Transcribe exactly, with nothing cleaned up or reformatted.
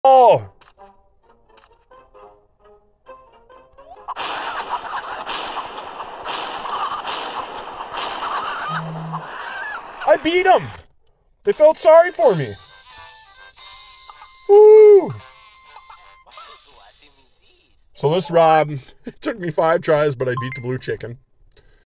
Oh! I beat them! They felt sorry for me. Woo! So this rod, it took me five tries, but I beat the blue chicken.